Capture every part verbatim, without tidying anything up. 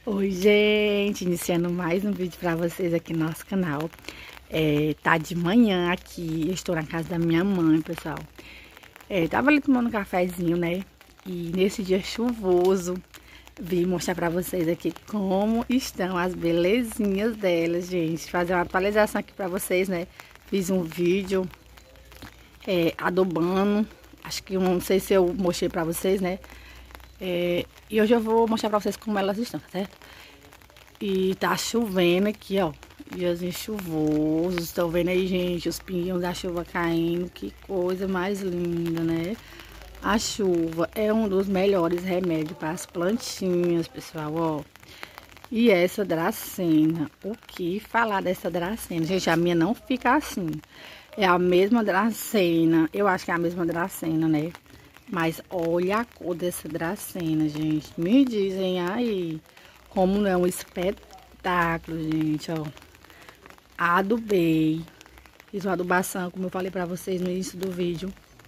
Oi, gente, iniciando mais um vídeo para vocês aqui no nosso canal. É, tá de manhã aqui, eu estou na casa da minha mãe, pessoal. É, tava ali tomando um cafezinho, né? E nesse dia chuvoso, vim mostrar para vocês aqui como estão as belezinhas delas, gente. Fazer uma atualização aqui para vocês, né? Fiz um vídeo é, adubando, acho que não sei se eu mostrei para vocês, né? É, e hoje eu vou mostrar pra vocês como elas estão, tá certo? E tá chovendo aqui, ó. Diazinho chuvoso. Estão vendo aí, gente, os pinguinhos da chuva caindo. Que coisa mais linda, né? A chuva é um dos melhores remédios para as plantinhas, pessoal, ó. E essa dracena, o que falar dessa dracena? Gente, a minha não fica assim. É a mesma dracena, eu acho que é a mesma dracena, né? Mas olha a cor dessa dracena, gente. Me dizem aí como não é um espetáculo, gente, ó. Adubei. Fiz uma adubação, como eu falei pra vocês no início do vídeo.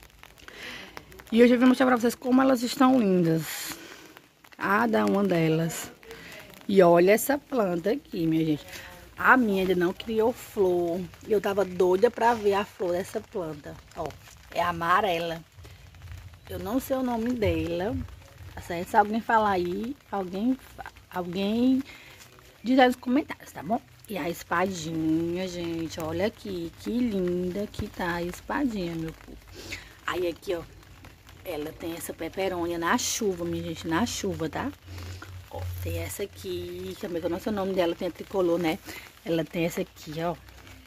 E hoje eu vou mostrar pra vocês como elas estão lindas. Cada uma delas. E olha essa planta aqui, minha gente. A minha ainda não criou flor. E eu tava doida pra ver a flor dessa planta. Ó, é amarela. Eu não sei o nome dela. Se alguém falar aí, alguém, alguém diz aí nos comentários, tá bom? E a espadinha, gente, olha aqui, que linda que tá a espadinha, meu povo. Aí aqui, ó, ela tem essa peperônia na chuva, minha gente, na chuva, tá? Ó, tem essa aqui, também que eu não sei o nome dela, tem a tricolor, né? Ela tem essa aqui, ó.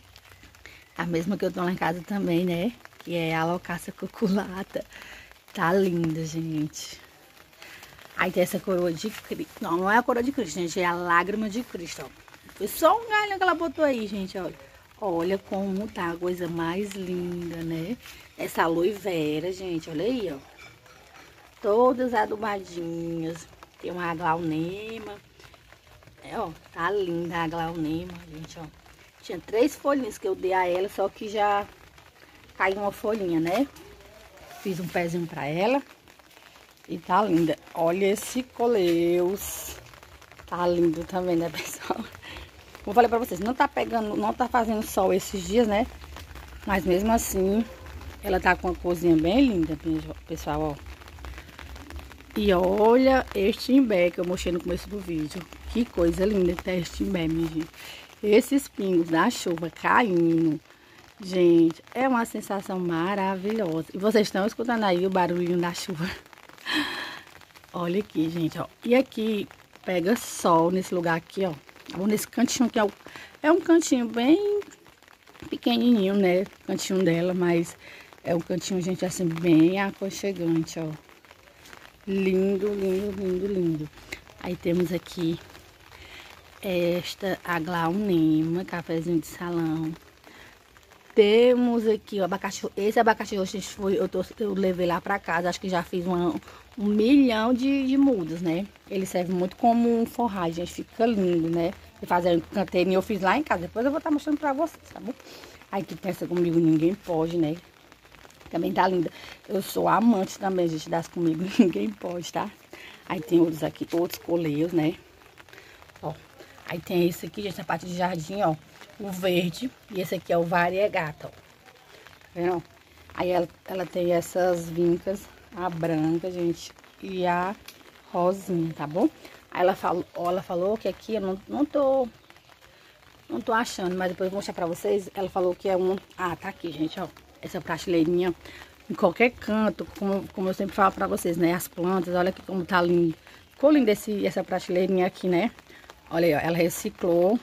A mesma que eu tô lá em casa também, né? Que é a alocaça cuculata. Tá linda, gente. Aí tem essa coroa de Cristo. Não, não é a coroa de Cristo, gente. É a lágrima de Cristo, ó. Foi só um galho que ela botou aí, gente, olha. Olha como tá a coisa mais linda, né? Essa aloe vera, gente, olha aí, ó. Todas adubadinhas. Tem uma aglaonema. É, ó, tá linda a aglaonema, gente, ó. Tinha três folhinhas que eu dei a ela, só que já caiu uma folhinha, né? Fiz um pezinho pra ela. E tá linda. Olha esse coleus. Tá lindo também, né, pessoal? Como eu falei pra vocês, não tá pegando, não tá fazendo sol esses dias, né? Mas mesmo assim, ela tá com uma corzinha bem linda, pessoal, ó. E olha este imbé que eu mostrei no começo do vídeo. Que coisa linda que tá este imbé, minha gente. Esses pingos da chuva caindo. Gente, é uma sensação maravilhosa. E vocês estão escutando aí o barulhinho da chuva. Olha aqui, gente, ó. E aqui pega sol nesse lugar aqui, ó. Nesse cantinho que é, o, é um cantinho bem pequenininho, né? Cantinho dela, mas é um cantinho, gente, assim, bem aconchegante, ó. Lindo, lindo, lindo, lindo. Aí temos aqui esta aglaonema, cafezinho de salão. Temos aqui o abacaxi. Esse abacaxi hoje, gente, foi, eu, tô, eu levei lá pra casa. Acho que já fiz uma, um milhão de, de mudas, né? Ele serve muito como um forragem, gente. Fica lindo, né? E fazer um canteirinho eu fiz lá em casa. Depois eu vou estar mostrando pra vocês, tá bom? Aí que pensa comigo, ninguém pode, né? Também tá linda. Eu sou amante também, gente, das comigo. Ninguém pode, tá? Aí tem outros aqui, outros coleiros, né? Ó. Aí tem esse aqui, gente, essa parte de jardim, ó. O verde, e esse aqui é o variegata, ó. Tá vendo? Aí ela, ela tem essas vincas, a branca, gente, e a rosinha, tá bom? Aí ela falou, ó, ela falou que aqui eu não, não tô, não tô achando, mas depois eu vou mostrar pra vocês. Ela falou que é um, ah, tá aqui, gente, ó, essa prateleirinha, em qualquer canto, como, como eu sempre falo pra vocês, né, as plantas, olha aqui como tá lindo. Ficou lindo esse, essa prateleirinha aqui, né? Olha aí, ó, ela reciclou.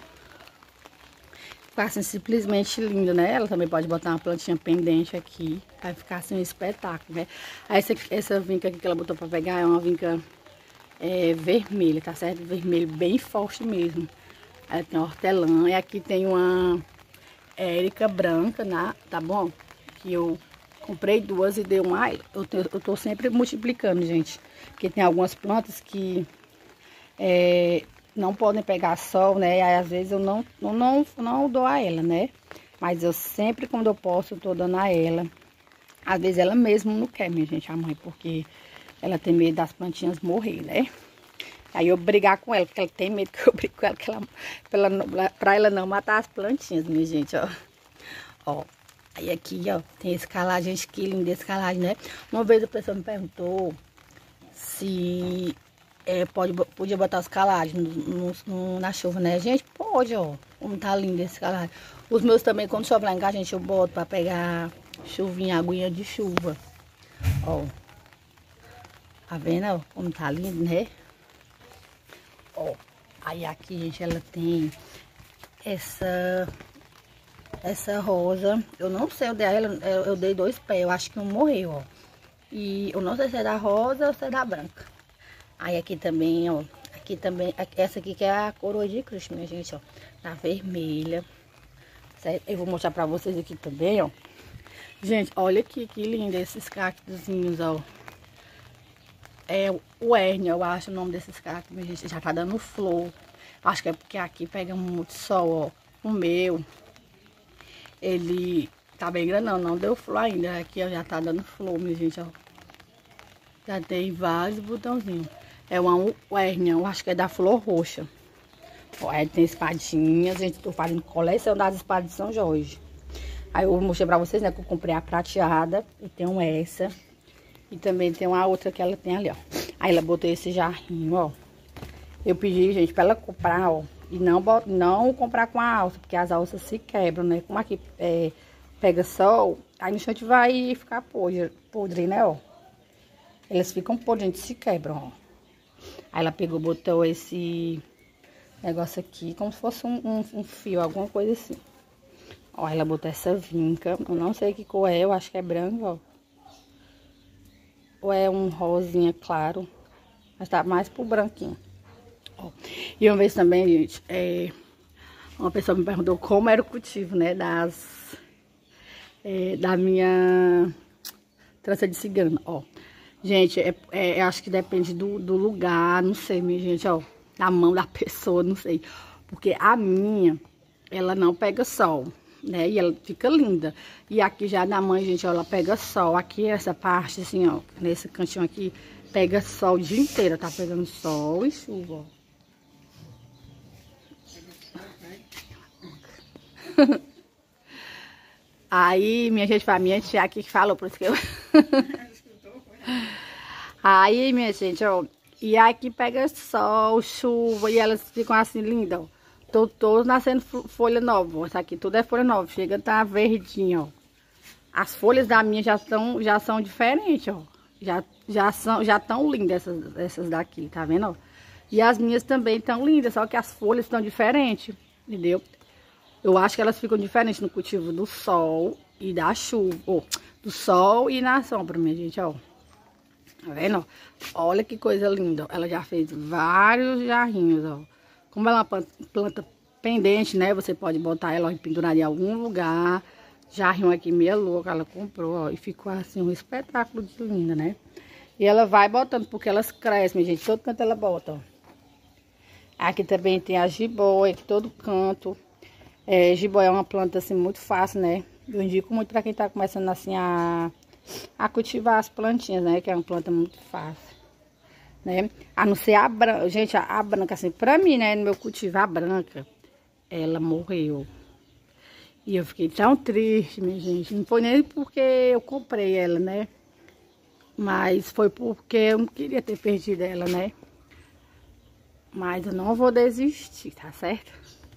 Ficar assim simplesmente lindo, né? Ela também pode botar uma plantinha pendente aqui. Vai ficar assim um espetáculo, né? Aí essa, essa vinca aqui que ela botou pra pegar é uma vinca é, vermelha, tá certo? Vermelho bem forte mesmo. Aí tem hortelã. E aqui tem uma érica branca, né? Tá bom? Que eu comprei duas e dei uma. Eu, eu tô sempre multiplicando, gente. Porque tem algumas plantas que... É, não podem pegar sol, né? Aí às vezes eu não, eu não, não dou a ela, né? Mas eu sempre, quando eu posso, eu tô dando a ela. Às vezes ela mesma não quer, minha gente, a mãe, porque ela tem medo das plantinhas morrer, né? Aí eu brigar com ela, porque ela tem medo que eu brigue com ela, que ela pra, ela, pra ela não matar as plantinhas, minha gente, ó. Ó, aí aqui, ó, tem escalagem, gente, que linda escalagem, né? Uma vez a pessoa me perguntou se é, pode, podia botar os calagens no, no, no, na chuva, né? Gente, pode, ó, como tá lindo esse calagem. Os meus também, quando chove lá em casa, gente, eu boto pra pegar chuvinha, aguinha de chuva. Ó, tá vendo, ó, como tá lindo, né? Ó, aí aqui, gente, ela tem essa essa rosa. Eu não sei, eu dei ela, eu, eu dei dois pés, eu acho que um morreu, ó. E eu não sei se é da rosa ou se é da branca. Aí aqui também, ó, aqui também, essa aqui que é a coroa de Cristo, minha gente, ó, tá vermelha. Certo? Eu vou mostrar pra vocês aqui também, ó. Gente, olha aqui, que lindo esses cactozinhos, ó. É o hérnia, eu acho o nome desses cactos, minha gente, já tá dando flor. Acho que é porque aqui pega muito sol, ó. O meu, ele tá bem grandão, não deu flor ainda. Aqui, ó, já tá dando flor, minha gente, ó. Já tem vários botãozinhos. É uma hérnia, eu acho que é da flor roxa. Ó, aí tem espadinhas, gente, tô fazendo coleção das espadas de São Jorge. Aí eu mostrei pra vocês, né, que eu comprei a prateada. E tenho essa. E também tem uma outra que ela tem ali, ó. Aí ela botou esse jarrinho, ó. Eu pedi, gente, pra ela comprar, ó. E não, não comprar com a alça, porque as alças se quebram, né? Como aqui é, pega sol, aí no instante vai ficar podre, podre, né, ó. Elas ficam podres, gente, se quebram, ó. Aí ela pegou, botou esse negócio aqui, como se fosse um, um, um fio, alguma coisa assim. Ó, ela botou essa vinca, eu não sei que cor é, eu acho que é branco, ó. Ou é um rosinha claro, mas tá mais pro branquinho. Ó. E uma vez também, gente, é, uma pessoa me perguntou como era o cultivo, né, das, é, da minha trança de cigana, ó. Gente, é, é, acho que depende do, do lugar, não sei, minha gente, ó, da mão da pessoa, não sei. Porque a minha, ela não pega sol, né, e ela fica linda. E aqui já da mãe, gente, ó, ela pega sol. Aqui, essa parte, assim, ó, nesse cantinho aqui, pega sol o dia inteiro, tá pegando sol e chuva, ó. Aí, minha gente, pra minha tia aqui que falou, por isso que eu... Aí, minha gente, ó, e aqui pega sol, chuva, e elas ficam assim lindas, ó. Tô todos nascendo folha nova, essa aqui tudo é folha nova, chega tá verdinha, ó. As folhas da minha já são, já são diferentes, ó. Já, já são, já tão lindas essas, essas daqui, tá vendo, ó? E as minhas também estão lindas, só que as folhas estão diferentes, entendeu? Eu acho que elas ficam diferentes no cultivo do sol e da chuva, ó, do sol e na sombra, minha gente, ó. Tá vendo? Olha que coisa linda. Ela já fez vários jarrinhos, ó. Como ela é uma planta pendente, né? Você pode botar ela e pendurar em algum lugar. Jarrinho aqui meia louca, ela comprou, ó. E ficou assim um espetáculo de linda, né? E ela vai botando, porque elas crescem, minha gente. Todo canto ela bota, ó. Aqui também tem a jiboia, aqui todo canto. É, jiboia é uma planta assim muito fácil, né? Eu indico muito pra quem tá começando assim a... a cultivar as plantinhas, né? Que é uma planta muito fácil, né? A não ser a branca. Gente, a, a branca, assim, pra mim, né? No meu cultivo, a branca, ela morreu. E eu fiquei tão triste, minha gente. Não foi nem porque eu comprei ela, né? Mas foi porque eu não queria ter perdido ela, né? Mas eu não vou desistir, tá certo?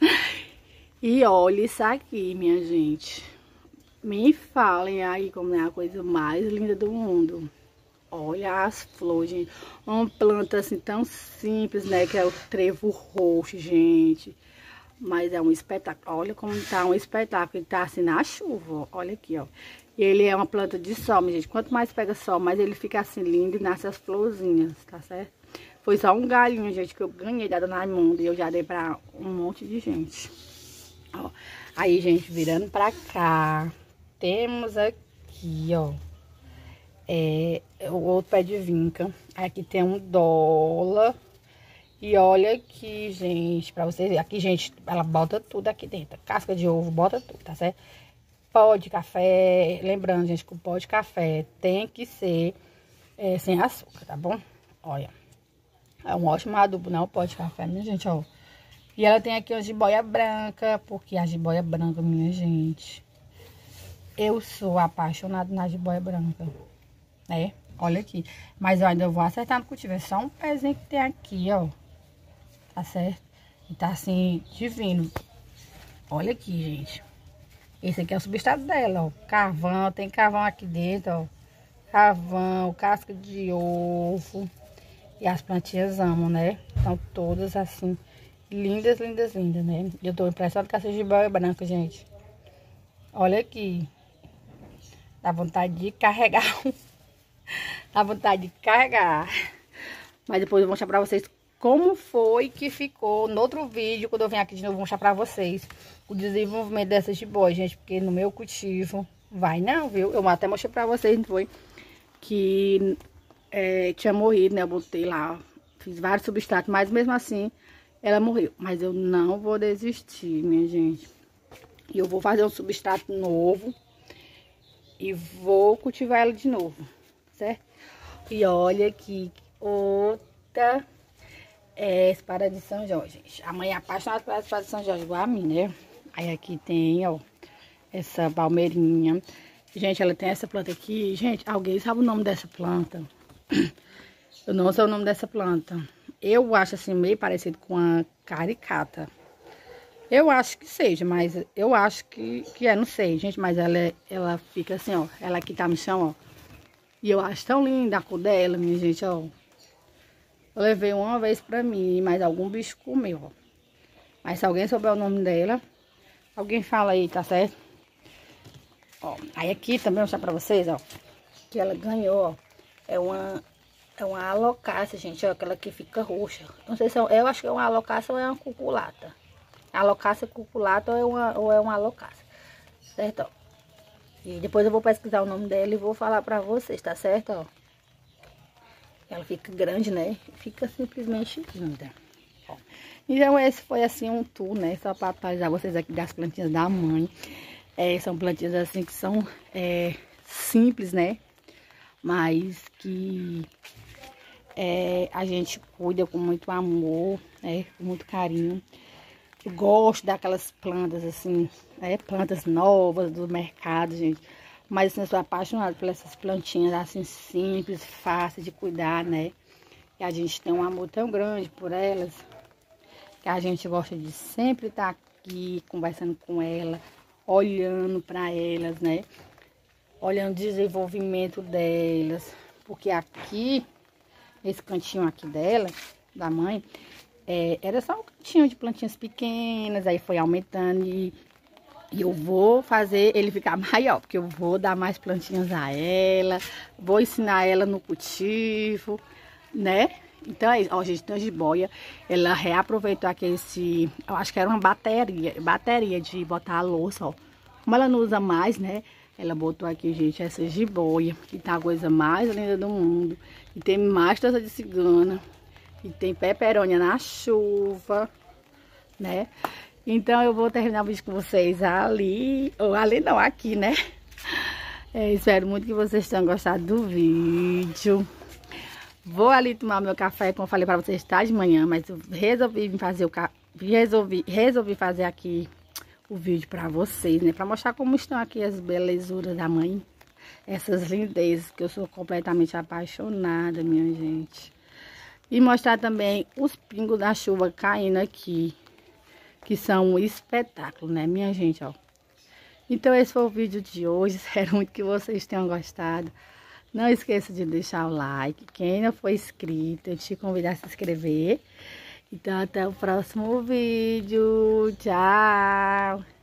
E olha isso aqui, minha gente. Me falem aí como é a coisa mais linda do mundo. Olha as flores, gente. Uma planta assim tão simples, né? Que é o trevo roxo, gente. Mas é um espetáculo. Olha como tá um espetáculo. Ele tá assim na chuva, ó. Olha aqui, ó. E ele é uma planta de sol, minha gente. Quanto mais pega sol, mais ele fica assim lindo e nasce as florzinhas, tá certo? Foi só um galinho, gente, que eu ganhei da Dona Raimunda. E eu já dei pra um monte de gente. Ó. Aí, gente, virando pra cá. Temos aqui, ó, é, o outro pé de vinca. Aqui tem um dólar. E olha aqui, gente, pra vocês verem. Aqui, gente, ela bota tudo aqui dentro. Casca de ovo, bota tudo, tá certo? Pó de café. Lembrando, gente, que o pó de café tem que ser é, sem açúcar, tá bom? Olha. É um ótimo adubo, não pode café, minha gente, ó. E ela tem aqui uma jiboia branca, porque a jiboia branca, minha gente, eu sou apaixonada na jiboia branca, né? Olha aqui. Mas eu ainda vou acertar no cultivo. É só um pezinho que tem aqui, ó. Tá certo? E tá assim, divino. Olha aqui, gente. Esse aqui é o substrato dela, ó. Carvão, tem carvão aqui dentro, ó. Carvão, casca de ovo. E as plantinhas amam, né? Estão todas assim, lindas, lindas, lindas, né? Eu tô impressionada com essa jiboia branca, gente. Olha aqui. Dá vontade de carregar. Dá vontade de carregar. Mas depois eu vou mostrar pra vocês como foi que ficou no outro vídeo. Quando eu venho aqui de novo, vou mostrar pra vocês o desenvolvimento dessas jiboias, gente. Porque no meu cultivo vai não, viu? Eu até mostrei pra vocês, não foi? Que é, tinha morrido, né? Eu botei lá, fiz vários substratos. Mas mesmo assim, ela morreu. Mas eu não vou desistir, minha gente. E eu vou fazer um substrato novo. E vou cultivar ela de novo, certo? E olha aqui, outra é, espada de São Jorge, gente. A mãe é apaixonada pela espada de São Jorge, igual a mim, né? Aí aqui tem, ó, essa palmeirinha. Gente, ela tem essa planta aqui. Gente, alguém sabe o nome dessa planta? Eu não sei o nome dessa planta. Eu acho assim, meio parecido com a caricata. Eu acho que seja, mas eu acho que, que é, não sei, gente. Mas ela, é, ela fica assim, ó. Ela aqui tá no chão, ó. E eu acho tão linda a cor dela, minha gente, ó. Eu levei uma vez pra mim, mas algum bicho comeu, ó. Mas se alguém souber o nome dela, alguém fala aí, tá certo? Ó, aí aqui também vou mostrar pra vocês, ó. Que ela ganhou, ó. É uma, é uma alocácia, gente, ó. Aquela que fica roxa. Não sei se é, eu acho que é uma alocácia ou é uma cuculata. Alocácia cuculata ou é uma, ou é uma alocácia, certo, ó? E depois eu vou pesquisar o nome dela e vou falar pra vocês, tá certo, ó? Ela fica grande, né? Fica simplesmente linda. Ó. Então esse foi assim um tour, né? Só pra atualizar vocês aqui das plantinhas da mãe. É, são plantinhas assim que são é, simples, né? Mas que é, a gente cuida com muito amor, né? Com muito carinho. Eu gosto daquelas plantas assim, né? Plantas novas do mercado, gente. Mas assim, eu sou apaixonada por essas plantinhas assim simples, fáceis de cuidar, né? E a gente tem um amor tão grande por elas, que a gente gosta de sempre estar aqui conversando com elas, olhando para elas, né? Olhando o desenvolvimento delas. Porque aqui, esse cantinho aqui dela, da mãe, É, era só um cantinho de plantinhas pequenas, aí foi aumentando e, e eu vou fazer ele ficar maior, porque eu vou dar mais plantinhas a ela, vou ensinar ela no cultivo, né? Então é isso, ó, gente, tem uma jiboia, ela reaproveitou aqui esse, eu acho que era uma bateria, bateria de botar a louça, ó. Como ela não usa mais, né? Ela botou aqui, gente, essa jiboia, que tá a coisa mais linda do mundo, e tem mais dessa de cigana. E tem peperônia na chuva, né? Então eu vou terminar o vídeo com vocês ali, ou ali não, aqui, né? É, espero muito que vocês tenham gostado do vídeo. Vou ali tomar meu café, como eu falei pra vocês, tá de manhã, mas eu resolvi fazer o ca... resolvi, resolvi fazer aqui o vídeo pra vocês, né? Pra mostrar como estão aqui as belezuras da mãe. Essas lindezas, que eu sou completamente apaixonada, minha gente. E mostrar também os pingos da chuva caindo aqui, que são um espetáculo, né, minha gente, ó. Então esse foi o vídeo de hoje, espero muito que vocês tenham gostado. Não esqueça de deixar o like, quem não for inscrito, eu te convido a se inscrever. Então até o próximo vídeo, tchau!